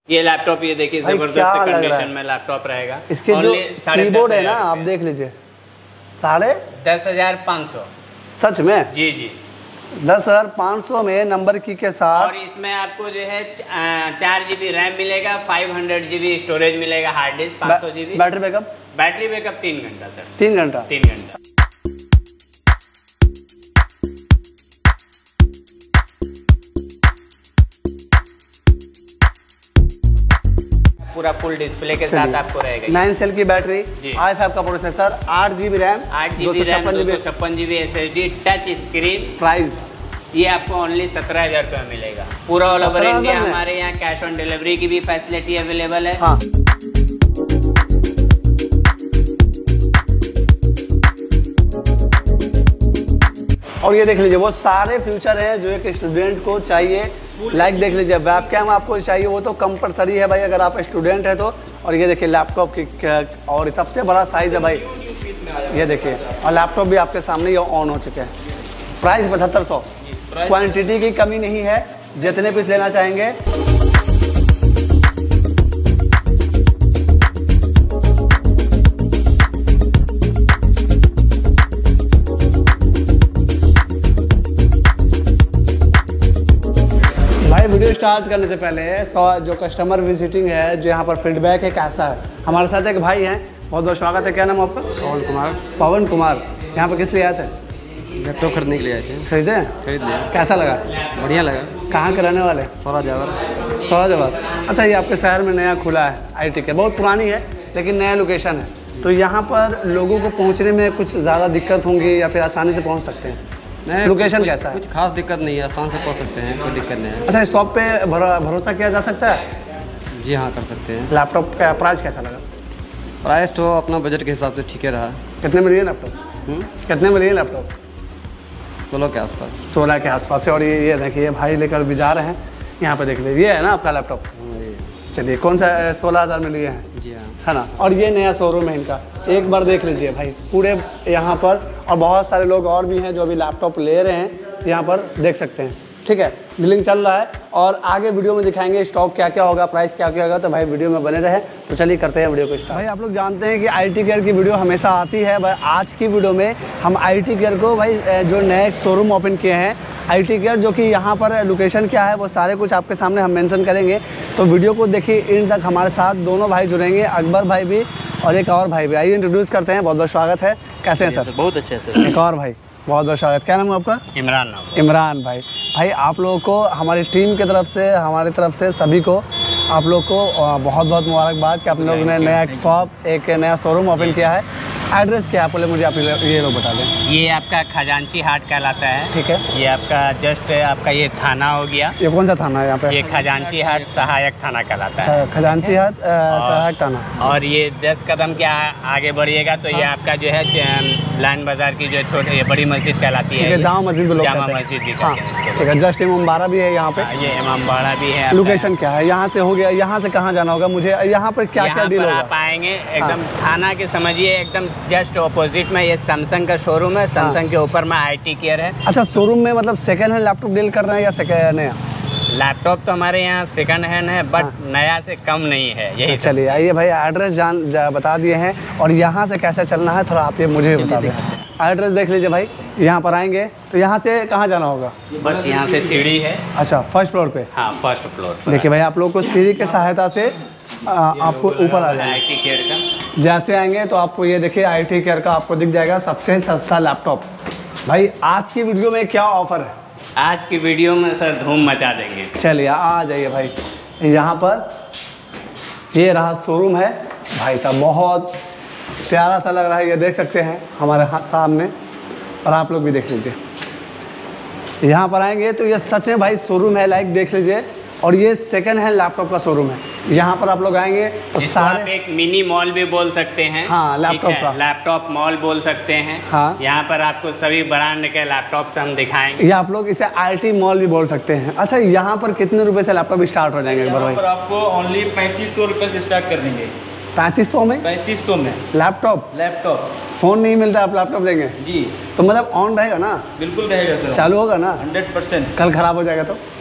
ये लैपटॉप ये देखिए जबरदस्त कंडीशन में लैपटॉप रहेगा। इसके जो कीबोर्ड है ना आप देख लीजिए 10,500। सच में? जी जी 10,500 में नंबर की के साथ। और इसमें आपको जो है 4 GB रैम मिलेगा, 500 GB स्टोरेज मिलेगा, hard disk 500 GB। Battery backup? Battery backup 3 घंटा सर। 3 घंटा? 3 घंटा। पूरा फुल डिस्प्ले के साथ आपको रहेगा। 9 सेल की बैटरी, i5 का processor, 8 GB RAM, 256 GB SSD, touch screen. Price ये आपको ओनली 17,000 रुपये में मिलेगा। पूरा ऑल ओवर इंडिया हमारे यहाँ कैश ऑन डिलीवरी की भी फैसिलिटी अवेलेबल है। हाँ। और ये देख लीजिए वो सारे फ्यूचर हैं जो एक स्टूडेंट को चाहिए। लाइक देख लीजिए वेबकैम आपको चाहिए, वो तो कंपलसरी है भाई अगर आप स्टूडेंट है तो। और ये देखिए लैपटॉप की और सबसे बड़ा साइज है भाई, ये देखिए। और लैपटॉप भी आपके सामने ये ऑन हो चुके हैं। प्राइस 7500। क्वांटिटी की कमी नहीं है, जितने पीस लेना चाहेंगे। वीडियो स्टार्ट करने से पहले जो कस्टमर विजिटिंग है, जो यहाँ पर फीडबैक है कैसा है, हमारे साथ एक भाई हैं, बहुत बहुत स्वागत है। क्या नाम आपका? पवन कुमार। पवन कुमार, यहाँ पर किस लिए आए थे? लैपटॉप खरीदने के लिए आए थे। खरीदे? खरीद लिया। कैसा लगा? बढ़िया लगा। कहाँ के रहने वाले? सौराजावर। अच्छा, ये आपके शहर में नया खुला है IT के, बहुत पुरानी है लेकिन नया लोकेशन है, तो यहाँ पर लोगों को पहुँचने में कुछ ज़्यादा दिक्कत होंगी या फिर आसानी से पहुँच सकते हैं? लोकेशन कैसा है? कुछ खास दिक्कत नहीं है, आसान से पहुंच सकते हैं, कोई दिक्कत नहीं है। अच्छा, इस शॉप पे भरोसा किया जा सकता है? जी हाँ, कर सकते हैं। लैपटॉप का प्राइस कैसा लगा? प्राइस तो अपना बजट के हिसाब से ठीक है रहा। कितने में लिए लैपटॉप? कितने में लिए लैपटॉप? 16 के आसपास। 16 के आसपास से। और ये देखिए भाई लेकर भी जा रहे हैं, यहाँ पे देख लीजिए, ये है ना आपका लैपटॉप? चलिए, कौन सा 16,000 में लिए हैं? जी हाँ, है ना। और ये नया शोरूम है इनका, एक बार देख लीजिए भाई पूरे यहाँ पर। और बहुत सारे लोग और भी हैं जो अभी लैपटॉप ले रहे हैं, यहाँ पर देख सकते हैं। ठीक है, डीलिंग चल रहा है और आगे वीडियो में दिखाएंगे स्टॉक क्या क्या होगा, प्राइस क्या क्या होगा, तो भाई वीडियो में बने रहे। तो चलिए करते हैं वीडियो को स्टार्ट। भाई आप लोग जानते हैं कि IT केयर की वीडियो हमेशा आती है। भाई आज की वीडियो में हम IT केयर को भाई जो नए शोरूम ओपन किए हैं IT केयर, जो कि यहाँ पर लोकेशन क्या है वो सारे कुछ आपके सामने हम मेंशन करेंगे। तो वीडियो को देखिए इन तक। हमारे साथ दोनों भाई जुड़ेंगे, अकबर भाई भी और एक और भाई भी। आइए इंट्रोड्यूस करते हैं। बहुत बहुत स्वागत है। कैसे हैं सर? बहुत अच्छे सर। एक और भाई, बहुत बहुत स्वागत। क्या नाम है आपका? इमरान नाम। इमरान भाई। भाई आप लोगों को हमारी टीम की तरफ से, हमारी तरफ से सभी को आप लोग को बहुत बहुत मुबारकबाद कि आप लोगों ने नया शॉप, एक नया शोरूम ओपन किया है। एड्रेस क्या है मुझे आप ये लोग बता दें। ये आपका खजांची हाट कहलाता है। ठीक है। ये आपका जस्ट आपका ये थाना हो गया। ये कौन सा थाना है यहाँ पे? ये खजांची हाट सहायक थाना कहलाता है। अच्छा, खजांची हाट सहायक थाना। और ये 10 कदम के आगे बढ़िएगा तो ये आपका जो है लाइन बाजार की जो छोटी बड़ी मस्जिद कहलाती है। जामा मस्जिद भी, जामा मस्जिद भी। हाँ ठीक है। जस्ट इमामबाड़ा भी है यहाँ पे। ये इमामबाड़ा भी है। लोकेशन क्या है? यहाँ से हो गया, यहाँ से कहाँ जाना होगा मुझे? यहाँ पर क्या क्या डील होगा? आप आएंगे एकदम थाना के समझिए, एकदम जस्ट ऑपोजिट में ये सैमसंग का शोरूम है। सैमसंग के ऊपर में IT केयर है। अच्छा, शोरूम में मतलब सेकंड हैंड लैपटॉप डील कर रहे हैं या सेकंड नया? लैपटॉप तो हमारे यहाँ सेकंड हैंड है, बट नया से कम नहीं है। यही चलिए आइए भाई, एड्रेस बता दिए हैं और यहाँ से कैसे चलना है थोड़ा आप ये मुझे बता दें। एड्रेस देख लीजिए भाई, यहाँ पर आएंगे तो यहाँ से कहाँ जाना होगा? बस यहाँ से सीढ़ी है। अच्छा, फर्स्ट फ्लोर पे? हाँ, फर्स्ट फ्लोर। देखिए भाई आप लोग को सीढ़ी की सहायता से आपको ऊपर आ जाएगा। IT केयर का जैसे आएंगे तो आपको ये देखिए IT केयर का आपको दिख जाएगा सबसे सस्ता लैपटॉप। भाई आज की वीडियो में क्या ऑफर है? आज की वीडियो में सर धूम मचा देंगे। चलिए आ जाइए भाई। यहाँ पर ये रहा शोरूम है भाई साहब, बहुत प्यारा सा लग रहा है, ये देख सकते हैं हमारे सामने। और आप लोग भी देख लीजिए, यहाँ पर आएंगे तो ये सच में भाई शोरूम है, लाइक देख लीजिए। और ये सेकंड हैंड लैपटॉप का शोरूम है। यहाँ पर आप लोग आएंगे तो सारे, आप एक मिनी मॉल भी बोल सकते हैं। हाँ, लैपटॉप का लैपटॉप मॉल बोल सकते हैं। हाँ, यहाँ पर आपको सभी ब्रांड के लैपटॉप हम दिखाएंगे। या आप लोग इसे IT मॉल भी बोल सकते हैं। अच्छा, यहाँ पर कितने रुपए से लैपटॉप स्टार्ट हो जाएंगे? यहाँ पर आपको ओनली 3500 रुपये से स्टार्ट कर देंगे। 3500 में? 3500 में लैपटॉप। फ़ोन नहीं मिलता, आप लैपटॉप देंगे? जी। तो मतलब ऑन रहेगा ना? बिल्कुल रहेगा सर। चालू होगा ना? 100%। कल ख़राब हो जाएगा तो?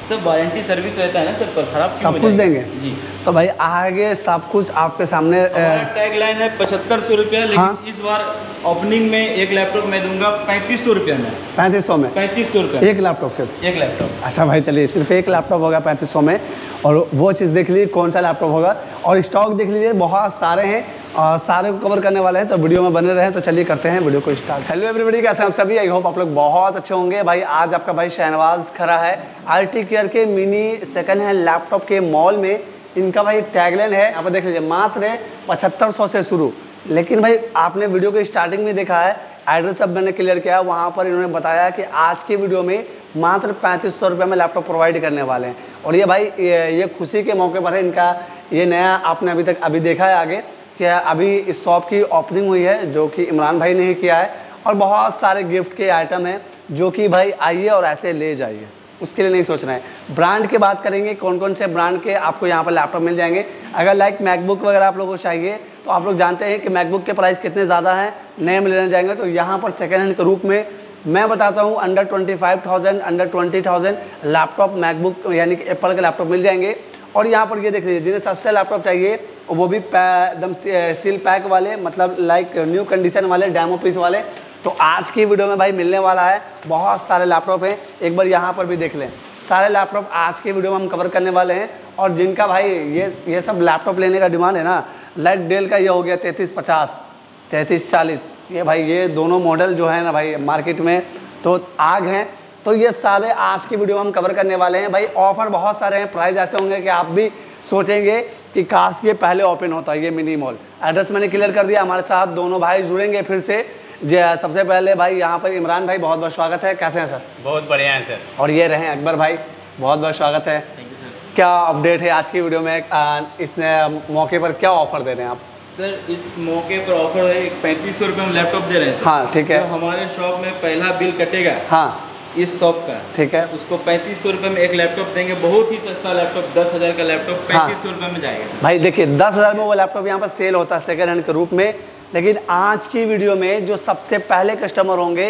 सब वारंटी सर्विस रहता है ना सर, पर खराब क्यों सब हो कुछ जाएगा? देंगे जी। तो भाई आगे सब कुछ आपके सामने हमारा टैग लाइन है 7500 रुपया, लेकिन हाँ। इस बार ओपनिंग में एक लैपटॉप मैं दूंगा 3500 रुपया में। 3500 में 3500 रुपया एक लैपटॉप सिर्फ। एक लैपटॉप। अच्छा भाई चलिए, सिर्फ एक लैपटॉप होगा 3500 में, और वो चीज़ देख लीजिए कौन सा लैपटॉप होगा, और स्टॉक देख लीजिए बहुत सारे हैं और सारे को कवर करने वाले हैं, तो वीडियो में बने रहें। तो चलिए करते हैं वीडियो को स्टार्ट। हेलो एवरीबॉडी, कैसे हैं आप सभी? आई होप आप लोग बहुत अच्छे होंगे। भाई आज आपका भाई शहनवाज खड़ा है आरटी केयर के मिनी सेकंड हैंड लैपटॉप के मॉल में। इनका भाई टैगलाइन है, आप देख लीजिए, मात्र 7500 से शुरू। लेकिन भाई आपने वीडियो के स्टार्टिंग में देखा है, एड्रेस अब मैंने क्लियर किया, वहाँ पर इन्होंने बताया कि आज की वीडियो में मात्र 3500 रुपये में लैपटॉप प्रोवाइड करने वाले हैं। और ये भाई ये खुशी के मौके पर है इनका। ये नया आपने अभी देखा है आगे कि अभी इस शॉप की ओपनिंग हुई है, जो कि इमरान भाई ने ही किया है, और बहुत सारे गिफ्ट के आइटम हैं जो कि भाई आइए और ऐसे ले जाइए, उसके लिए नहीं सोचना है। ब्रांड की बात करेंगे, कौन कौन से ब्रांड के आपको यहाँ पर लैपटॉप मिल जाएंगे। अगर लाइक मैकबुक वगैरह आप लोगों को चाहिए, तो आप लोग जानते हैं कि मैकबुक के प्राइस कितने ज़्यादा हैं, नए में लेने जाएंगे तो यहाँ पर सेकेंड हैंड के रूप में मैं बताता हूँ अंडर 25,000 अंडर 20,000 लैपटॉप मैकबुक यानी कि एप्पल के लैपटॉप मिल जाएंगे। और यहाँ पर ये देख लीजिए, जिन्हें सस्ते लैपटॉप चाहिए वो भी एकदम सील पैक वाले, मतलब लाइक न्यू कंडीशन वाले, डेमो पीस वाले, तो आज की वीडियो में भाई मिलने वाला है। बहुत सारे लैपटॉप हैं, एक बार यहाँ पर भी देख लें, सारे लैपटॉप आज की वीडियो में हम कवर करने वाले हैं। और जिनका भाई ये सब लैपटॉप लेने का डिमांड है ना, लाइक डेल का ये हो गया 3350, 3340, ये भाई ये दोनों मॉडल जो है ना भाई मार्केट में तो आग हैं। तो ये सारे आज की वीडियो में हम कवर करने वाले हैं। भाई ऑफर बहुत सारे हैं, प्राइस ऐसे होंगे कि आप भी सोचेंगे कि काश ये पहले ओपन होता है। ये मिनी मॉल एड्रेस मैंने क्लियर कर दिया। हमारे साथ दोनों भाई जुड़ेंगे फिर से। सबसे पहले भाई यहाँ पर इमरान भाई, बहुत बहुत स्वागत है। कैसे हैं सर? बहुत बढ़िया है सर। और ये रहे अकबर भाई, बहुत बहुत स्वागत है। क्या अपडेट है आज की वीडियो में? इस मौके पर क्या ऑफर दे रहे हैं आप? सर इस मौके पर ऑफर है 3500 रुपये में लैपटॉप दे रहे हैं सर। हाँ ठीक है। तो हमारे शॉप में पहला बिल कटेगा हाँ इस शॉप का, ठीक है, उसको 3500 रुपये में एक लैपटॉप देंगे। बहुत ही सस्ता लैपटॉप, 10,000 का लैपटॉप 3500 रुपये में जाएगा सर। भाई देखिए 10,000 में वो लैपटॉप यहाँ पर सेल होता है सेकेंड हैंड के रूप में। लेकिन आज की वीडियो में जो सबसे पहले कस्टमर होंगे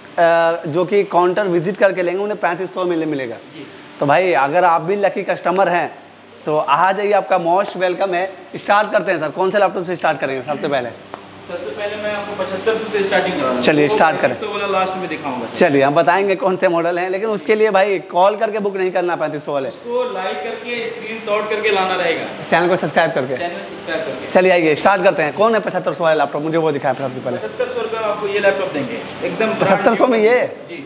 जो कि काउंटर विजिट करके लेंगे, उन्हें 3500 में मिलेगा। तो भाई अगर आप भी लकी कस्टमर हैं तो आ जाइए, आपका मोस्ट वेलकम है। स्टार्ट करते हैं सर, कौन से लैपटॉप से स्टार्ट करेंगे सबसे पहले? सबसे पहले मैं आपको 7500 से स्टार्टिंग कराऊंगा। चलिए स्टार्ट करें। 3500 वाला लास्ट में दिखाऊंगा। चलिए हम बताएंगे कौन से मॉडल हैं, लेकिन उसके लिए भाई कॉल करके बुक नहीं करना 3500 वाले, उसको लाइक करके स्क्रीनशॉट करके लाना रहेगा, चैनल को सब्सक्राइब करके। चैनल सब्सक्राइब करके। चलिए आइए स्टार्ट करते हैं। कौन है 7500 वाला लैपटॉप? मुझे वो दिखाएं सबसे पहले। 7500 रुपये में आपको ये लैपटॉप देंगे एकदम 7500 में ये? जी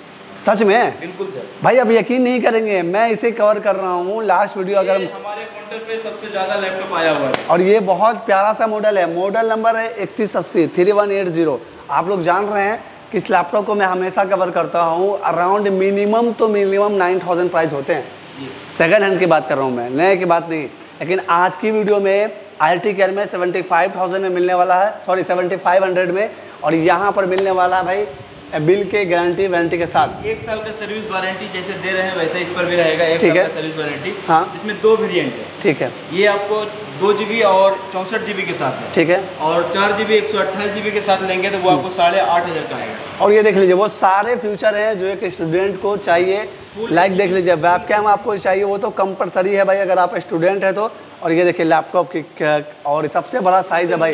सच में? बिल्कुल सर। भाई अब यकीन नहीं करेंगे, मैं इसे कवर कर रहा हूँ लास्ट वीडियो अगर ये हमारे काउंटर पे सबसे ज़्यादा लैपटॉप आया हुआ है। और ये बहुत प्यारा सा मॉडल है। मॉडल नंबर है 3180 3180। आप लोग जान रहे हैं कि इस लैपटॉप को मैं हमेशा कवर करता हूँ। अराउंड मिनिमम 9000 प्राइस होते हैं। सेकंड हैंड की बात कर रहा हूँ मैं, नए की बात नहीं। लेकिन आज की वीडियो में आरटी केयर में 75,000 में मिलने वाला है, सॉरी 7500 में। और यहाँ पर मिलने वाला है भाई बिल के गारंटी वारंटी के साथ। 1 साल का सर्विस वारंटी जैसे दे रहे हैं वैसे इस पर भी रहेगा। 1 ठीक साल है। का सर्विस वारंटी। हाँ। इसमें 2 वेरिएंट है। ठीक है। ये आपको 2 GB और 64 GB के साथ है। ठीक है। और 4 GB 128 GB के साथ लेंगे तो वो आपको 8,500 का आएगा। और ये देख लीजिए वो सारे फ्यूचर हैं जो एक स्टूडेंट को चाहिए। लाइक देख लीजिए, वेब कैम आपको चाहिए, वो तो कंपलसरी है भाई अगर आप स्टूडेंट है तो। और ये देखिए लैपटॉप की और सबसे बड़ा साइज़ है भाई,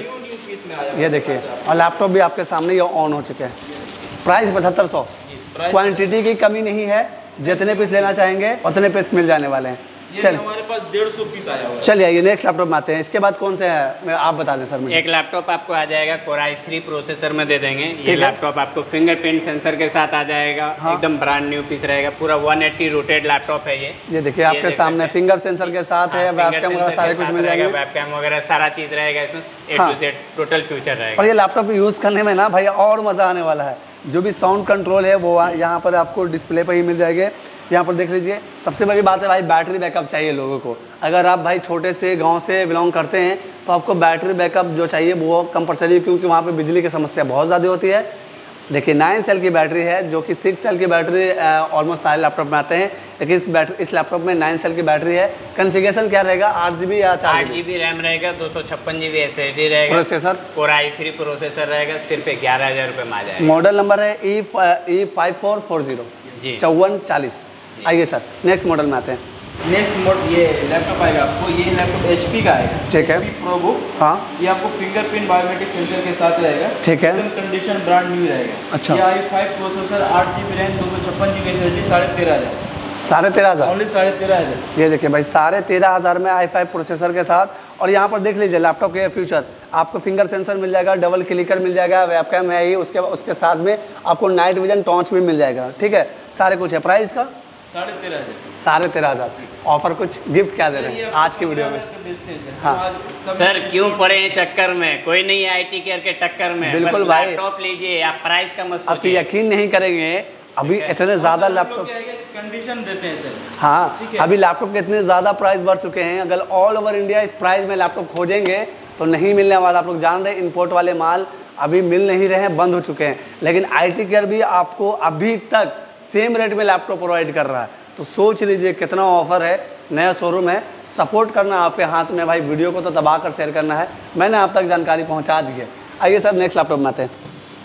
ये देखिए। और लैपटॉप भी आपके सामने ये ऑन हो चुके हैं। प्राइस 7500। क्वांटिटी की कमी नहीं है, जितने पीस लेना चाहेंगे उतने पीस मिल जाने वाले हैं। चलिए हमारे पास 150 पीस आया हुआ है। चलिए ये नेक्स्ट लैपटॉप में आते हैं। इसके बाद कौन से है आप बता दें सर मुझे। एक लैपटॉप आपको आ जाएगा Core i3 प्रोसेसर में दे देंगे। ये लैपटॉप आपको फिंगरप्रिंट सेंसर के साथ आ जाएगा। हाँ। एकदम ब्रांड न्यू पीस रहेगा, पूरा 180 रोटेट लैपटॉप है ये। देखिए आपके सामने फिंगर सेंसर के साथ है, वेबकैम वगैरह सारे कुछ मिल जाएंगे। वेबकैम वगैरह सारा चीज़ रहेगा इसमें, A to Z total future रहेगा। और ये लैपटॉप यूज़ करने में ना भाई और मज़ा आने वाला है। जो भी साउंड कंट्रोल है वो यहाँ पर आपको डिस्प्ले पर ही मिल जाएंगे। यहाँ पर देख लीजिए। सबसे बड़ी बात है भाई बैटरी बैकअप चाहिए लोगों को। अगर आप भाई छोटे से गांव से बिलोंग करते हैं तो आपको बैटरी बैकअप जो चाहिए वो कंपलसरी, क्योंकि वहाँ पे बिजली की समस्या बहुत ज़्यादा होती है। देखिए 9 सेल की बैटरी है, जो कि 6 सेल की बैटरी ऑलमोस्ट सारे लैपटॉप में आते हैं, लेकिन इस लैपटॉप में 9 सेल की बैटरी है। कन्फिगरेशन क्या रहेगा? 8 GB या 4 GB रैम रहेगा, 256 GB SSD रहेगा। प्रोसेसर Core i3 प्रोसेसर रहेगा, सिर्फ 11,000 रुपये में आ जाएगा। मॉडल नंबर है E5440 जी 5440। आइए सर नेक्स्ट मॉडल में आते हैं। नेक्स्ट मॉडल ये लैपटॉप आएगा आपको, ये लैपटॉप HP का आएगा। ठीक है। HP ProBook। हाँ ये आपको फिंगरप्रिंट बायोमेट्रिक सेंसर के साथ रहेगा। ठीक है। एकदम कंडीशन ब्रांड न्यू रहेगा। अच्छा। ये i5 processor, 8GB RAM, 256GB SSD, 13,500। 13,500 only 13,500। ये देखिए भाई 13,500 में i5 प्रोसेसर के साथ। और यहाँ पर देख लीजिए लैपटॉप के फीचर, आपको फिंगर सेंसर मिल जाएगा, डबल क्लिकर मिल जाएगा, वेबकैम है ही, उसके साथ में आपको नाइट विजन टॉर्च भी मिल जाएगा। ठीक है, सारे कुछ है। प्राइस का 13,500। ऑफर कुछ गिफ्ट क्या दे रहे हैं आज की वीडियो में? हाँ सर क्यों पड़े हैं चक्कर में, कोई नहीं है IT केयर के टक्कर में। बिल्कुल बस भाई। लैपटॉप लीजिए, आप प्राइस का मत आप सोचिए। यकीन नहीं करेंगे अभी इतने ज़्यादा लैपटॉप, कंडीशन देते हैं सर। हाँ अभी लैपटॉप के इतने ज़्यादा प्राइस बढ़ चुके हैं, अगर ऑल ओवर इंडिया इस प्राइस में लैपटॉप खोजेंगे तो नहीं मिलने वाला। आप लोग जान रहे हैं इंपोर्ट वाले माल अभी मिल नहीं रहे हैं, बंद हो चुके हैं। लेकिन IT केयर भी आपको अभी तक सेम रेट में लैपटॉप प्रोवाइड कर रहा है। तो सोच लीजिए कितना ऑफर है, नया शोरूम है, सपोर्ट करना आपके हाथ में भाई। वीडियो को तो दबा कर शेयर करना है, मैंने आप तक जानकारी पहुंचा दी है। आइए सर नेक्स्ट लैपटॉप में आते हैं।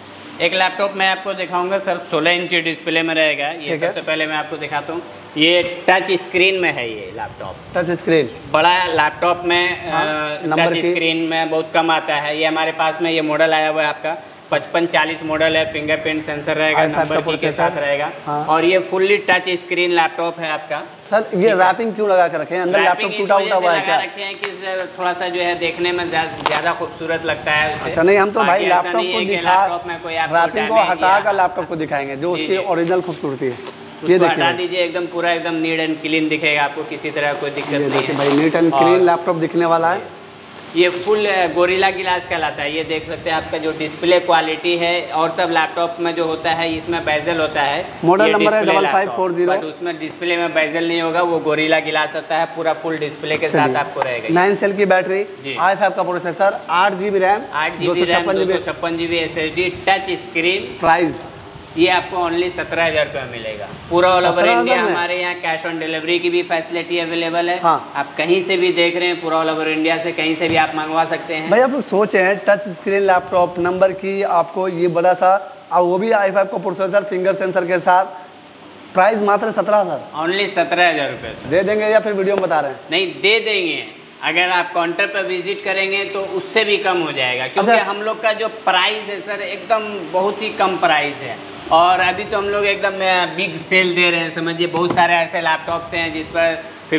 एक लैपटॉप मैं आपको दिखाऊंगा सर, 16 इंच डिस्प्ले में रहेगा ये। ठीक है। सबसे पहले मैं आपको दिखाता हूँ, ये टच स्क्रीन में है ये लैपटॉप। टच स्क्रीन बड़ा लैपटॉप में नंबर टच की- स्क्रीन में बहुत कम आता है। ये हमारे पास में ये मॉडल आया हुआ है आपका 5540 मॉडल है। फिंगरप्रिंट सेंसर रहेगा, i5 का नंबर की के प्रोसेसर। साथ रहेगा। हाँ। और ये फुल्ली टच स्क्रीन लैपटॉप है आपका। सर ये रैपिंग क्यों लगा के रखे हैं? अंदर लैपटॉप रैपिंग इस टूटा वजह उटा से हुआ है लगा क्या? रखे हैं कि थोड़ा सा जो है देखने में ज़्यादा खूबसूरत लगता है उसे। अच्छा नहीं, हम तो भाई बाकी ऐसा लैपटॉप नहीं को है कि दिखा, लैपटॉप में कोई आपको रैपिंग को damage हटा या- कर लैपटॉप को दिखाएंगे जो जी, उसकी जी। ओरिजिनल खूबसूरती है। ये उसको हटा देखिए, दीजिए, एकदम पूरा एकदम नीट एंड क्लीन दिखेगा आपको, किसी तरह कोई दिक्कत ये नहीं देखिए है। भाई नीट एंड और क्लीन लैपटॉप दिखने वाला है। ये फुल गोरिल्ला ग्लास कहलाता है। ये देख सकते हैं आपका जो डिस्प्ले क्वालिटी है, और सब लैपटॉप में जो होता है इसमें बेजल होता है। मॉडल ये नंबर है डिस्प्ले 5540। लैपटॉप, बट उसमें डिस्प्ले में बेजल नहीं होगा, वो गोरिल्ला ग्लास होता है, पूरा फुल डिस्प्ले के साथ आपको रहेगा। 9 सेल की बैटरी, जी। i5 का processor, 8GB RAM, 8GB RAM, 256GB 256GB SSD, touch screen. Price ये आपको ओनली 17,000 रुपये मिलेगा। पूरा ऑल ओवर 17,000 इंडिया में? हमारे यहाँ कैश ऑन डिलीवरी की भी फैसिलिटी अवेलेबल है। हाँ। आप कहीं से भी देख रहे हैं, पूरा ऑल ओवर इंडिया से कहीं से भी आप मंगवा सकते हैं। भाई आप लोग सोचे हैं टच स्क्रीन लैपटॉप, नंबर की आपको ये बड़ा सा, और वो भी i5 का प्रोसेसर, फिंगर सेंसर के साथ, प्राइस मात्र 17,000। ओनली 17,000 रुपये सर। दे देंगे या फिर वीडियो में बता रहे हैं? नहीं, दे देंगे। अगर आप काउंटर पर विजिट करेंगे तो उससे भी कम हो जाएगा, क्योंकि अच्छा। हम लोग का जो प्राइस है सर एकदम बहुत ही कम प्राइस है। और अभी तो हम लोग एकदम बिग सेल दे रहे हैं, समझिए। बहुत सारे ऐसे लैपटॉप्स हैं जिस पर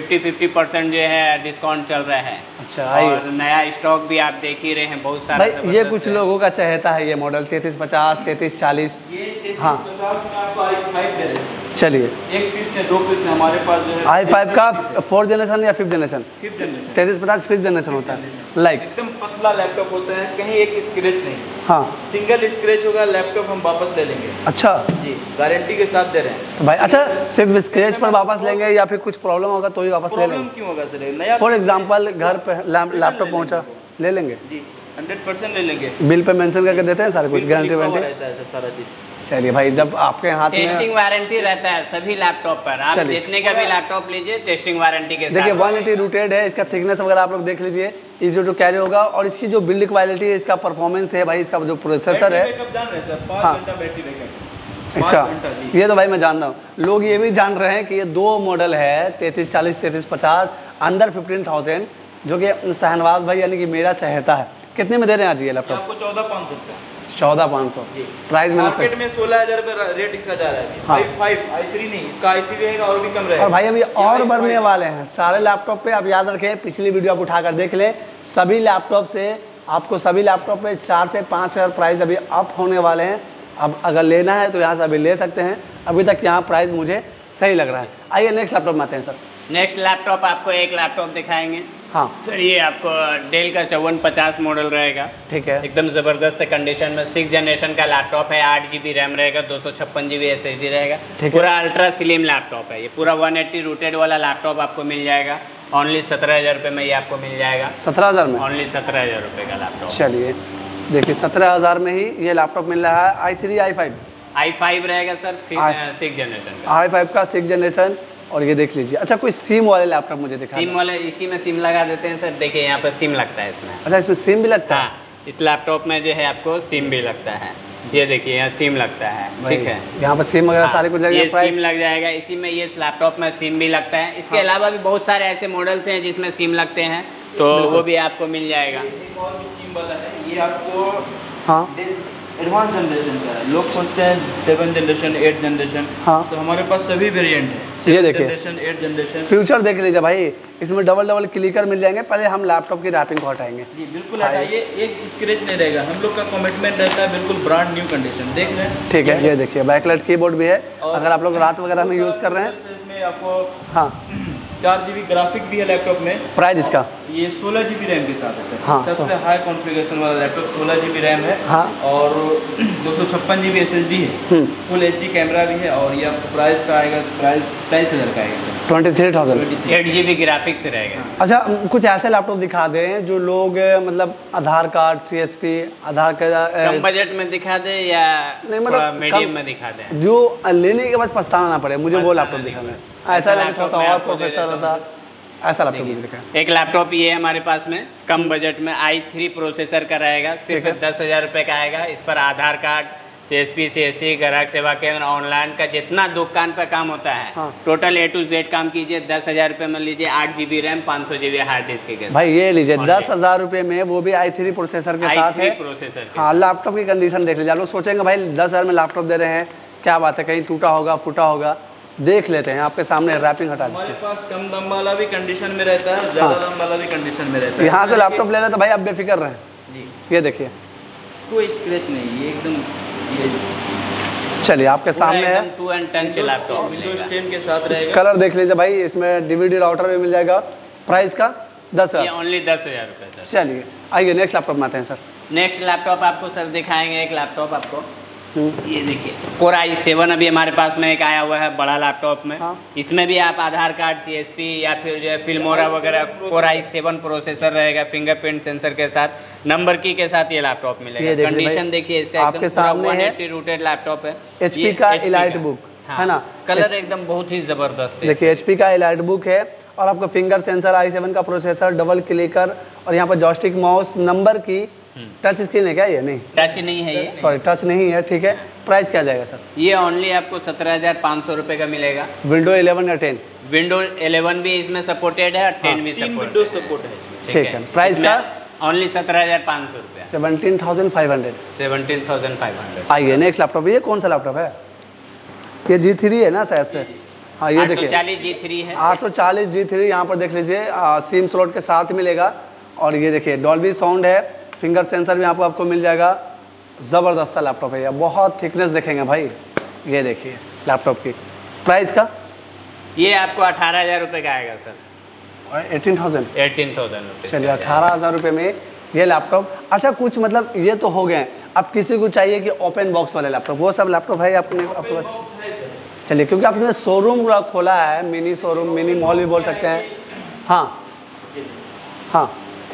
50% जो है डिस्काउंट चल रहा है। अच्छा, आइए। और नया स्टॉक भी आप देख ही रहे हैं, बहुत सारा भाई ये जबरदस्त कुछ है। लोगों का चहेता है ये मॉडल 3350, 3340। ये हाँ। 3350 में आपको i5 दे रहे हैं। चलिए एक पीस में 2 पीस में हमारे पास जो है i5 का 4th जनरेशन या 5th generation? 5th generation 3350 5th generation होता है। लाइक एकदम पतला लैपटॉप होता है, कहीं एक स्क्रैच नहीं। हाँ सिंगल स्क्रैच होगा लैपटॉप हम वापस ले लेंगे अच्छा। जी, गारंटी के साथ दे रहे हैं। तो भाई अच्छा सिर्फ स्क्रैच पर वापस लेंगे या फिर कुछ प्रॉब्लम होगा तो ही वापस ले प्रॉब्लम लेंगे? क्यों होगा सर? नया फॉर एग्जांपल घर पे लैपटॉप पहुंचा, ले लेंगे? जी 100% ले लेंगे। बिल पे मेंशन करके देते हैं सारे कुछ, गारंटी लिखा हुआ वारंटी? रहता है सर सारा चीज़। चलिए भाई जब आपके हाथ में, टेस्टिंग वारंटी रहता है सभी लैपटॉप पर। आप चलिए। जितने का भी लैपटॉप लीजिए, टेस्टिंग वारंटी के देखिए साथ। 180 रूटेड है, इसका थिकनेस वगैरह आप लोग देख लीजिए, इजी टू कैरी होगा। और इसकी जो बिल्ड क्वालिटी है, इसका परफॉर्मेंस है भाई, इसका जो प्रोसेसर है। बैकअप जान रहे हैं सर, 5 हाँ। घंटा बैटरी बैकअप। अच्छा ये तो भाई मैं जान रहा हूँ, लोग ये भी जान रहे हैं कि ये 2 मॉडल है 3340, 3350 अंडर 15,000, जो कि शहनवाज भाई यानी कि मेरा चहेता है। कितने में दे रहे हैं आज ये लैपटॉप? आपको 14,500 रुपये। 14,500 जी। प्राइस मैंने मार्केट में 16,000 रुपये रेट इसका जा रहा है हाँ। अभी। i5 i3 नहीं, इसका i3 रहेगा और भी कम रहेगा। और भाई अभी ये और i5 बढ़ने वाले हैं सारे लैपटॉप पे। आप याद रखें, पिछली वीडियो आप उठाकर देख लें, सभी लैपटॉप से आपको सभी लैपटॉप पे 4 से 5,000 प्राइस अभी अप होने वाले हैं। अब अगर लेना है तो यहाँ से अभी ले सकते हैं। अभी तक यहाँ प्राइस मुझे सही लग रहा है। आइए नेक्स्ट लैपटॉप में आते हैं सर। नेक्स्ट लैपटॉप आपको एक लैपटॉप दिखाएंगे हाँ सर। ये आपको डेल का 5450 मॉडल रहेगा, ठीक है। एकदम ज़बरदस्त कंडीशन में। 6th जनरेशन का लैपटॉप है, 8GB रैम रहेगा, 256GB SSD रहेगा। ठीक है। पूरा अल्ट्रा स्लिम लैपटॉप है ये। पूरा 180 रूटेड वाला लैपटॉप आपको मिल जाएगा। ओनली 17,000 रुपये में ये आपको मिल जाएगा। 17,000 में? ओनली 17,000 रुपये का लैपटॉप। चलिए देखिए 17,000 में ही ये लैपटॉप मिल रहा है। i3 i5? i5 रहेगा सर, फिर 6th जनरेशन का। i5 का 6th जनरेशन। और ये देख लीजिए, अच्छा कोई सिम वाले लैपटॉप मुझे दिखा सिम वाले, इसी में सिम लगा देते हैं सर। देखिए यहाँ पर सिम लगता है इसमें। अच्छा इसमें सिम भी लगता है? हाँ, इस लैपटॉप में जो है आपको सिम भी लगता है। ये देखिए यहाँ सिम लगता है, ठीक है। यहाँ पर सिम वगैरह सारे कुछ ये लगेगा। प्राइस सिम लग जाएगा इसी में, ये लैपटॉप में सिम भी लगता है। इसके अलावा भी बहुत सारे ऐसे मॉडल्स हैं जिसमें सिम लगते हैं, तो वो भी आपको मिल जाएगा। एक और भी सिम वाला है, ये आपको हाँ एडवांस जनरेशन का है। लोग सोचते हैं 7 जनरेशन 8 जनरेशन, हाँ। तो हमारे पास सभी वेरिएंट है। ये देखिए। 7 जनरेशन 8 जनरेशन। फ्यूचर देख लीजिए भाई, इसमें डबल क्लिकर मिल जाएंगे। पहले हम लैपटॉप की रैपिंग को हटाएंगे। जी बिल्कुल हटाइए, एक स्क्रैच नहीं रहेगा। हम लोग का कमिटमेंट रहता है बिल्कुल ब्रांड न्यू कंडीशन। देख लें, ठीक है। ये देखिए बैकलाइट कीबोर्ड भी है, और अगर आप लोग रात वगैरह में यूज़ कर रहे हैं। इसमें आपको हाँ 4 GB ग्राफिक भी है लैपटॉप में। प्राइस इसका ये 16 GB रैम के साथ है सर। हाँ, सबसे हाई कॉन्फ़िगरेशन वाला लैपटॉप 16 GB रैम है। हाँ। और 256 GB SSD है। फुल HD कैमरा भी है। और ये आपको प्राइस का आएगा, प्राइस 23,000 का आएगा सर। 23,000। 8 GB ग्राफिक्स रहेगा। अच्छा कुछ ऐसे लैपटॉप दिखा दें जो लोग मतलब आधार कार्ड CSP आधार कम का बजट में दिखा दे या नहीं, मतलब मीडियम कम- में दिखा दें? जो लेने के बाद पछताना ना पड़े, मुझे वो पछताना लैपटॉप नहीं दिखाना है। पड़े। ऐसा ऐसा लैपटॉप थोड़ा लैपटॉप सा मैं और आपको दे प्रोफेसर देता होता, ऐसा लैपटॉप मुझे दिखाएं। एक लैपटॉप ये है हमारे पास में, कम बजट में i3 प्रोसेसर का रहेगा, सिर्फ 10,000 रुपये का आएगा। इस पर आधार कार्ड, CSP CSC ग्राहक सेवा केंद्र, ऑनलाइन का जितना दुकान पर काम होता है, हाँ। टोटल A to Z काम कीजिए। 10,000 रुपये में लीजिए, 8 GB RAM 500 GB hard disk के साथ। भाई ये लीजिए और 10,000 रुपये में, वो भी i3 प्रोसेसर के साथ है। प्रोसेसर के हाँ लैपटॉप की कंडीशन देख लीजिए। आप लोग सोचेंगे भाई 10,000 में लैपटॉप दे रहे हैं, क्या बात है, कहीं टूटा होगा फूटा होगा। देख लेते हैं, आपके सामने रैपिंग हटा हमारे दीजिए। पास कम दाम वाला भी कंडीशन में रहता है, ज़्यादा दाम वाला भी कंडीशन में रहता है। यहाँ से लैपटॉप ले रहे तो भाई आप बेफिक्र रहें। जी ये देखिए, कोई स्क्रैच नहीं, ये एकदम चलिए आपके सामने है। 2 and 10 लैपटॉप विंडोज मिलेगा। 10 के साथ रहेगा। कलर देख लीजिए भाई, इसमें DVD राउटर भी मिल जाएगा। प्राइस का ये 10,000। ओनली 10,000 रुपये सर। चलिए आइए नेक्स्ट लैपटॉप में आते हैं सर। नेक्स्ट लैपटॉप आपको सर दिखाएंगे, एक लैपटॉप आपको ये देखिए Core i7 अभी हमारे पास में एक आया हुआ है बड़ा लैपटॉप में। हाँ। इसमें भी आप आधार कार्ड, CSP या फिर जो है फिल्मोरा वगैरह, Core i7 प्रोसेसर रहेगा, फिंगरप्रिंट सेंसर के साथ, नंबर की के साथ ये लैपटॉप ये मिलेगा। देखिए कंडीशन भाई, देखिए इसका, आपके एकदम पूरा सामने है। 180 रूटेड लैपटॉप है। HP ये का HP Elite book, है ना? कलर एकदम बहुत ही जबरदस्त है। देखिए HP का Elite बुक है, और आपको फिंगर सेंसर, i7 का प्रोसेसर, डबल क्लिकर, और यहाँ पर जॉयस्टिक माउस, नंबर की, टच स्क्रीन है क्या ये? नहीं टच नहीं है ये, सॉरी टच नहीं है, ठीक है। प्राइस क्या जाएगा सर? ये ओनली आपको 17,500 रुपये का मिलेगा। विंडो 11 या 10? विंडो 11 भी इसमें सपोर्टेड है और 10 भी 3 सपोर्टेड विंडोज सपोर्ट है इसमें। ठीक है। प्राइस का ओनली 17,500 रुपये, 17,500। 17,500। आइए नेक्स्ट लैपटॉप, ये कौन सा लैपटॉप है? ये G3 है ना शायद से? हाँ ये देखिए 840 G3 है। 840 G3 यहाँ पर देख लीजिए, सिम स्लॉट के साथ मिलेगा। और ये देखिए डॉल्बी साउंड है, फिंगर सेंसर भी आपको मिल जाएगा। ज़बरदस्त सा लैपटॉप है ये, बहुत थिकनेस देखेंगे भाई। ये देखिए लैपटॉप की प्राइस का, ये आपको 18,000 रुपये का आएगा सर। 18,000। 18,000 रुपये। चलिए 18,000 रुपये में ये लैपटॉप। अच्छा कुछ मतलब ये तो हो गए, अब किसी को चाहिए कि ओपन बॉक्स वाले लैपटॉप, वो सब लैपटॉप है आपके पास? चलिए, क्योंकि आपने शोरूम खोला है, मिनी शोरूम, मिनी मॉल भी बोल सकते हैं। हाँ हाँ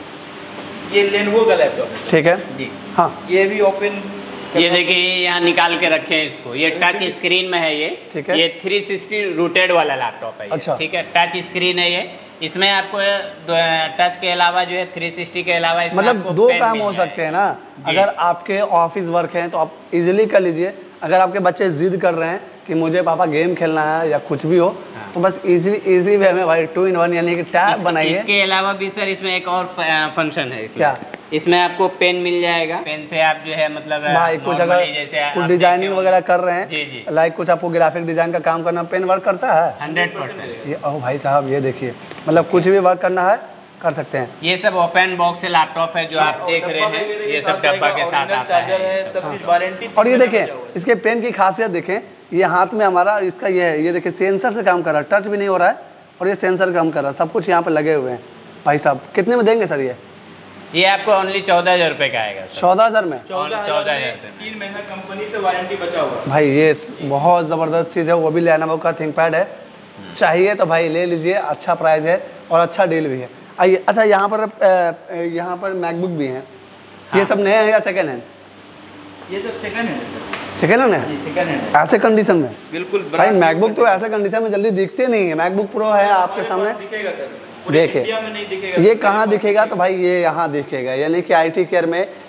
ये लेनोवो का लैपटॉप है ठीक है। जी। हाँ ये भी ओपन, ये देखिए यहाँ निकाल के रखे हैं इसको, ये टच स्क्रीन में है ये। ठीक है। ये 360 रूटेड वाला लैपटॉप है ये। अच्छा। ठीक है, टच स्क्रीन है ये। इसमें आपको टच के अलावा जो है 360 के अलावा इसमें मतलब आपको दो पेन काम मिल हो जाएगा। सकते हैं ना। जी। अगर आपके ऑफिस वर्क हैं तो आप इजीली कर लीजिए। अगर आपके बच्चे जिद कर रहे हैं कि मुझे पापा गेम खेलना है या कुछ भी हो, हाँ। तो बस इजी वे में भाई 2-in-1 यानी कि टैब बनाइए। इसके अलावा भी सर इसमें एक और फंक्शन है इसमें। क्या? इसमें आपको पेन मिल जाएगा। पेन से आप जो है मतलब भाई कुछ अगर normally जैसे कुछ आप डिजाइनिंग देखे वगैरह कर रहे जी, जी। हैं, लाइक कुछ आपको ग्राफिक डिजाइन का काम करना, पेन वर्क करता है 100%। ये। ओ भाई साहब ये देखिए, मतलब कुछ भी वर्क करना है कर सकते हैं। ये सब ओपन बॉक्स लैपटॉप है जो आप देख रहे हैं, ये सब डब्बा के साथ आता चार्जर है। है, सब चीज वारंटी। और ये देखें इसके पेन की खासियत देखें, ये हाथ में हमारा इसका ये है, ये देखिए सेंसर से काम कर रहा है, टच भी नहीं हो रहा है, और ये सेंसर काम कर रहा है, सब कुछ यहाँ पे लगे हुए हैं। भाई साहब कितने में देंगे सर ये आपको ओनली 14,000 रुपये का आएगा सर। 14,000 में? 14,000 14,000 में 3 महीना कंपनी से वारंटी बचा हुआ। भाई ये बहुत ज़बरदस्त चीज़ है, वो भी लेनोवो का थिंकपैड है। चाहिए तो भाई ले लीजिए, अच्छा प्राइस है और अच्छा डील भी है। आइए, अच्छा यहाँ पर मैकबुक भी हैं। ये सब नए हैं या सेकेंड हैंड? ये सब सेकंड हैंड है सर। सेकेंड हैंड है? जी सेकंड हैंड है। ऐसे कंडीशन में? बिल्कुल भाई brand new मैकबुक तो ऐसे कंडीशन में जल्दी दिखते नहीं है। मैकबुक प्रो है आपके सामने, दिखेगा सर, पूरे देखिए इंडिया में नहीं दिखेगा। ये कहाँ दिखेगा, तो भाई ये यहाँ दिखेगा, यानी कि IT केयर में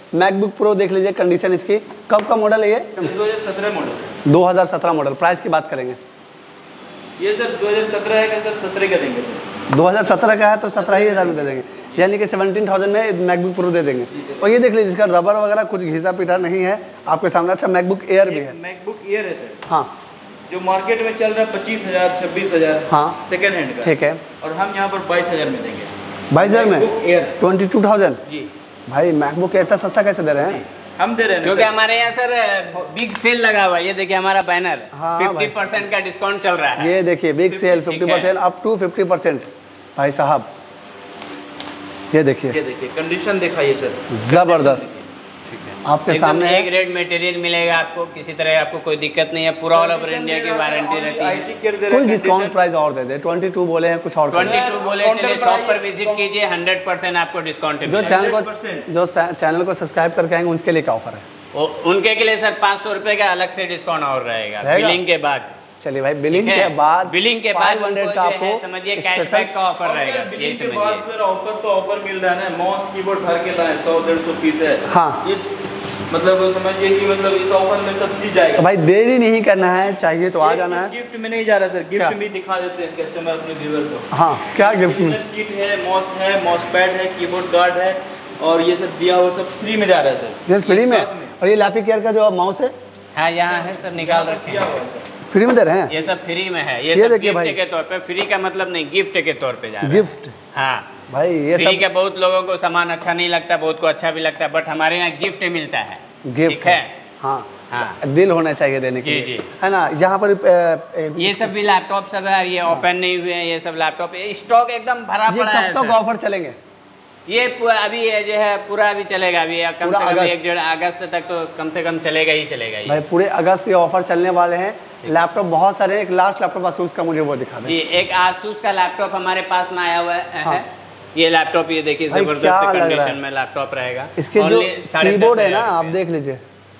मैकबुक प्रो देख लीजिए, कंडीशन इसकी कब का मॉडल है ये? 2017 मॉडल। 2017 मॉडल। प्राइस की बात करेंगे, ये सर 2017 है क्या सर? 17 का देंगे सर। 2017 का है तो 17,000 में दे देंगे, यानी कि 17,000 में मैकबुक प्रो दे देंगे। और ये देख लीजिए, इसका रबर वगैरह कुछ घिसा पीटा नहीं है आपके सामने। अच्छा, मैकबुक एयर भी है। मैकबुक एयर है सर। हाँ, जो मार्केट में चल रहा है 25,000 26,000। हाँ, सेकेंड हैंड का। ठीक है। और हम यहाँ पर 22,000 में देंगे। 22,000 में मैकबुक एयर 22,000। जी भाई मैकबुक एयर इतना सस्ता कैसे दे रहे हैं? हम दे रहे हैं क्योंकि हमारे यहाँ सर बिग सेल लगा हुआ है। ये देखिए हमारा बैनर, हाँ, 50% का डिस्काउंट चल रहा है। ये देखिए बिग सेल 50% अप टू 50%। भाई साहब ये देखिए कंडीशन दिखाइए सर, जबरदस्त। आपके एकदम सामने एक रेट मटेरियल मिलेगा आपको, किसी तरह आपको कोई दिक्कत नहीं है। पूरा ऑल ओवर इंडिया की वारंटी रहती है। कोई डिस्काउंट प्राइस और दे दे। 22 बोले हैं, कुछ और 22 बोले, चलिए शॉप पर विजिट कीजिए, 100% आपको डिस्काउंट जो चैनल को सब्सक्राइब करके आएंगे उनके लिए क्या ऑफर है? उनके के लिए सर 500 रुपये का अलग से डिस्काउंट और रहेगा बिलिंग के बाद। चलिए भाई, बिलिंग के बाद 500 का आपको समझिए कैशबैक का ऑफर रहेगा। बिलिंग के बाद सर ऑफर तो ऑफर मिल रहा है ना। माउस कीबोर्ड भर के लाए 100-150 पीस है। हाँ, इस मतलब समझिए कि मतलब इस ऑफर में सब चीज जाएगा। तो भाई देरी नहीं करना है, चाहिए तो आ जाना है। गिफ्ट में नहीं जा रहा सर, गिफ्ट भी दिखा देते हैं कस्टमर अपने व्यूअर को। हाँ, क्या गिफ्ट में? किट है, माउस पैड है, कीबोर्ड गार्ड है, और ये सब दिया हुआ सब फ्री में जा रहा है सर। यस, फ्री में। और ये लैपी केयर का जो माउस है, हाँ यहाँ है सर, निकाल रखे हैं, फ्री में दे रहे हैं। ये सब फ्री में है। ये ये सब देखिए गिफ्ट भाई। के तौर पे, फ्री का मतलब नहीं, गिफ्ट के तौर पे जा रहा है। गिफ्ट। हाँ भाई ये फ्री सब का बहुत लोगों को सामान अच्छा नहीं लगता, बहुत को अच्छा भी लगता है, बट हमारे यहाँ गिफ्ट मिलता है। गिफ्ट ठीक है। हाँ, हाँ दिल होना चाहिए देने के जी, लिए, जी। है ना। यहाँ पर ये सब भी लैपटॉप सब है, ये ओपन नहीं हुए हैं, ये सब लैपटॉप स्टॉक एकदम भरा ये पड़ा है कब तक सर। ऑफर चलेंगे? ये अभी ये जो है पूरा अभी चलेगा, अभी कम पूरा से कम अगस्त। 1-1.5 अगस्त तक तो कम से कम चलेगा ही चलेगा ये। भाई पूरे अगस्त ये ऑफर चलने वाले हैं। लैपटॉप बहुत सारे हैं। एक लास्ट लैपटॉप आसूस का मुझे वो दिखा जी, दें। एक आसूस का लैपटॉप हमारे पास में आया हुआ है। हाँ। ये लैपटॉप, ये देखिए भाई जबरदस्त क्या लग रहा कंडीशन है? में लैपटॉप रहेगा। इसके जो कीबोर्ड है ना, आप देख लीजिए,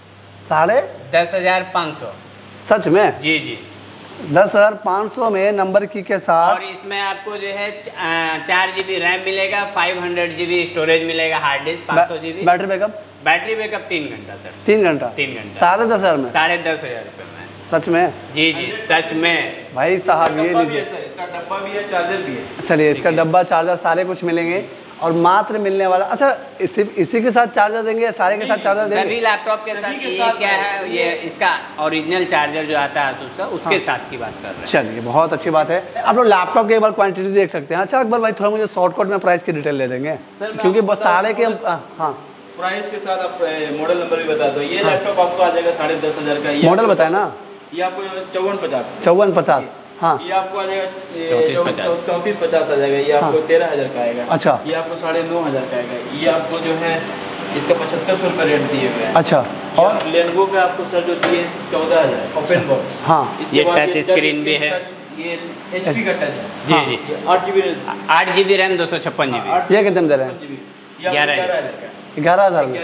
10,500। सच में जी जी। 10,500 में नंबर की के साथ। और इसमें आपको जो है 4 GB रैम मिलेगा, 500 GB स्टोरेज मिलेगा, hard disk 500 GB। Battery backup? Battery backup 3 घंटा सर। 3 घंटा? 3 घंटा। 10,500 में? 10,500 रुपये में। सच में? जी जी, सच में भाई साहब ये लीजिए, इसका डब्बा भी है, चार्जर भी है। चलिए इसका डब्बा, चार्जर सारे कुछ मिलेंगे। और मात्र मिलने वाला, अच्छा सिर्फ इसी के साथ चार्जर देंगे या सारे के साथ चार्जर देंगे? सभी लैपटॉप के साथ। ये क्या है, ये इसका ओरिजिनल चार्जर जो आता है आसूस का, उसके साथ की बात कर रहे हैं। चलिए बहुत अच्छी बात है। आप लोग लैपटॉप की एक बार क्वांटिटी देख सकते हैं। अच्छा अकबर भाई, थोड़ा मुझे शॉर्टकट में प्राइस की डिटेल दे देंगे, क्योंकि बस सारे के हाँ प्राइस के साथ आप मॉडल नंबर भी बता दो। ये लैपटॉप आपको आ जाएगा 10,500 का। मॉडल बताए ना? ये आपको 5450। 5450। हाँ, ये आपको आ जाएगा 3450 आ जाएगा। ये आपको 13,000 का आएगा। अच्छा। ये आपको 9,500 का आएगा। ये आपको जो है इसका 7500 रुपये रेट दिए हुए हैं। अच्छा। और लेनोवो का आपको सर जो दिए 14,000 ओपन बॉक्स। हाँ, ये टच स्क्रीन भी है। ये HP का टच है। जी जी। 8 GB रैम, 256 GB। ये कितने में दे रहे हैं? 11,000 11,000 में।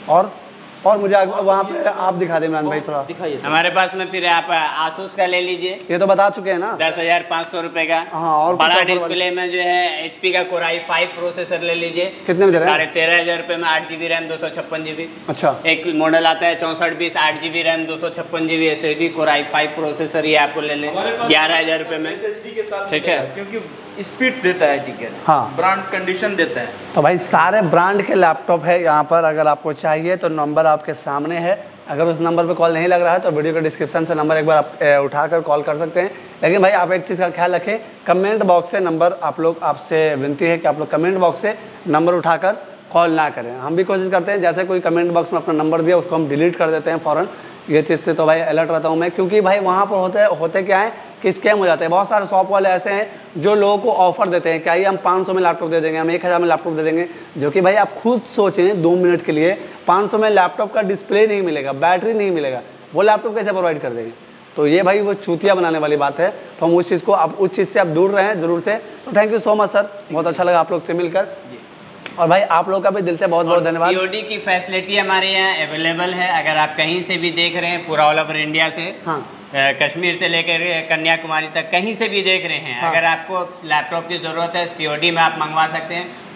और मुझे वहाँ पे आप दिखा दें इमरान भाई थोड़ा। दिखाइए। हमारे पास में फिर आप आसूस का ले लीजिए, ये तो बता चुके हैं ना। 10,500 रुपए का। हाँ, और कुछ बड़ा ऑफर डिस्प्ले में जो है HP का Core i5 प्रोसेसर ले लीजिए। कितने में दे रहे हैं? 13,500 रुपए में 8 GB रैम, 256 GB। अच्छा। एक मॉडल आता है 6420, 8 GB RAM, 256 GB SSD, Core i5 processor, ये आपको ले लें 11,000 रुपए में। SSD के साथ ठीक है। क्योंकि स्पीड देता है, ठीक है। हाँ, ब्रांड कंडीशन देता है। तो भाई सारे ब्रांड के लैपटॉप है यहाँ पर। अगर आपको चाहिए तो नंबर आपके सामने है। अगर उस नंबर पे कॉल नहीं लग रहा है तो वीडियो के डिस्क्रिप्शन से नंबर एक बार आप उठाकर कॉल कर सकते हैं। लेकिन भाई आप एक चीज़ का ख्याल रखें, कमेंट बॉक्स से नंबर आप लोग, आपसे विनती है कि आप लोग कमेंट बॉक्स से नंबर उठाकर कॉल ना करें। हम भी कोशिश करते हैं, जैसे कोई कमेंट बॉक्स में अपना नंबर दिया उसको हम डिलीट कर देते हैं फ़ौरन। ये चीज़ से तो भाई अलर्ट रहता हूँ मैं, क्योंकि भाई वहाँ पर होते क्या है कि स्कैम हो जाते हैं। बहुत सारे शॉप वाले ऐसे हैं जो लोगों को ऑफर देते हैं कि आइए हम 500 में लैपटॉप दे देंगे, हम 1,000 में लैपटॉप दे देंगे। जो कि भाई आप खुद सोचें 2 मिनट के लिए, 500 में लैपटॉप का डिस्प्ले नहीं मिलेगा, बैटरी नहीं मिलेगा, वो लैपटॉप कैसे प्रोवाइड कर देंगे? तो ये भाई वो चूतिया बनाने वाली बात है। तो हम उस चीज़ को, आप उस चीज़ से आप दूर रहें ज़रूर से। तो thank you so much sir, बहुत अच्छा लगा आप लोग से मिलकर। और भाई आप लोग का भी दिल से बहुत बहुत धन्यवाद। COD की फैसिलिटी हमारे यहाँ अवेलेबल है। अगर आप कहीं से भी देख रहे हैं, पूरा ऑल ओवर इंडिया से, हाँ, कश्मीर से लेकर कन्याकुमारी तक कहीं से भी देख रहे हैं, हाँ, अगर आपको लैपटॉप की ज़रूरत है, COD में आप मंगवा सकते हैं।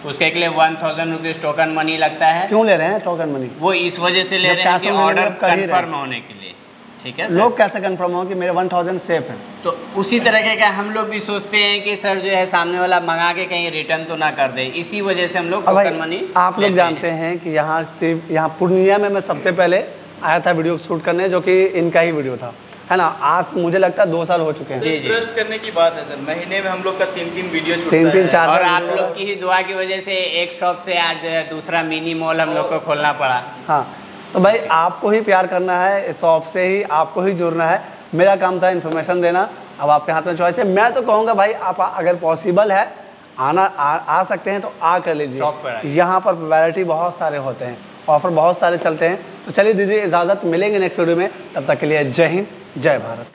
उसके लिए 1000 रुपीज़ टोकन मनी लगता है। क्यों ले रहे हैं टोकन मनी? वो इस वजह से ले जब रहे हैं cash कि on delivery ऑर्डर आप कर ही रहे हैं। कंफर्म होने के लिए। ठीक है सर? लोग कैसे कंफर्म हो कि मेरे 1000 सेफ है? तो उसी तरह का हम लोग भी सोचते हैं कि सर जो है सामने वाला मंगा के कहीं रिटर्न तो ना कर दे, इसी वजह से हम लोग अब भाई टोकन मनी आप लोग जानते हैं कि यहाँ से यहाँ पूर्णिया में मैं सबसे पहले आया था वीडियो शूट करने, जो कि इनका ही वीडियो था, है ना। आज मुझे लगता है 2 साल हो चुके हैं। जी, जी। ट्रस्ट करने की बात है सर, महीने में हम लोग का 3-3 वीडियो छूटता 3-3 है। 4 और आप लोग की ही दुआ की वजह से एक शॉप से आज दूसरा मिनी मॉल हम लोग को खोलना पड़ा। हाँ, तो भाई आपको ही प्यार करना है, इस शॉप से ही आपको ही जुड़ना है। मेरा काम था इन्फॉर्मेशन देना, अब आपके हाथ में चॉइस है। मैं तो कहूँगा भाई आप अगर पॉसिबल है आ सकते हैं तो आ कर लीजिए। शॉप पर आइए। यहाँ पर वैरायटी बहुत सारे होते हैं, ऑफर बहुत सारे चलते हैं। तो चलिए दीजिए इजाज़त, मिलेंगे नेक्स्ट वीडियो में, तब तक के लिए जय हिंद जय भारत।